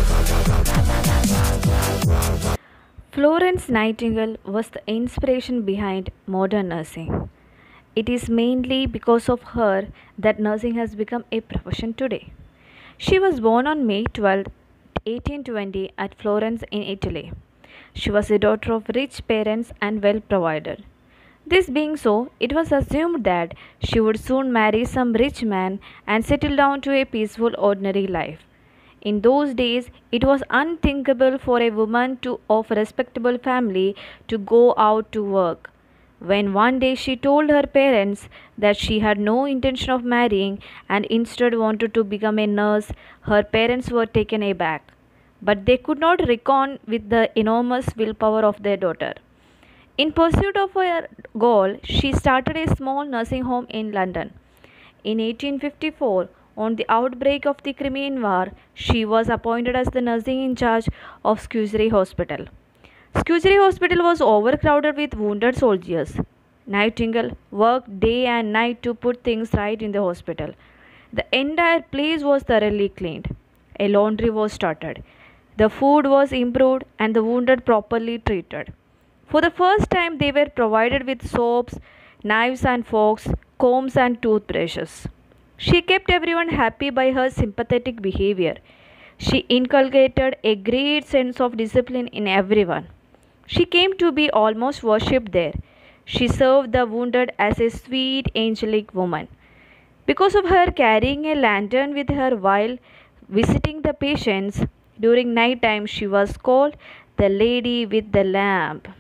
Florence Nightingale was the inspiration behind modern nursing. It is mainly because of her that nursing has become a profession today. She was born on May 12, 1820, at Florence in Italy. She was the daughter of rich parents and well provided. This being so, it was assumed that she would soon marry some rich man and settle down to a peaceful, ordinary life. In those days, it was unthinkable for a woman of a respectable family to go out to work. When one day she told her parents that she had no intention of marrying and instead wanted to become a nurse, her parents were taken aback. But they could not reckon with the enormous willpower of their daughter. In pursuit of her goal, she started a small nursing home in London. In 1854, on the outbreak of the Crimean War, she was appointed as the nursing in charge of Shrewsbury Hospital. Shrewsbury Hospital was overcrowded with wounded soldiers. Nightingale worked day and night to put things right in the hospital. The entire place was thoroughly cleaned. A laundry was started. The food was improved and the wounded properly treated. For the first time, they were provided with soaps, knives and forks, combs and toothbrushes. She kept everyone happy by her sympathetic behavior. She inculcated a great sense of discipline in everyone. She came to be almost worshipped there. She served the wounded as a sweet, angelic woman. Because of her carrying a lantern with her while visiting the patients during night time, she was called the Lady with the Lamp.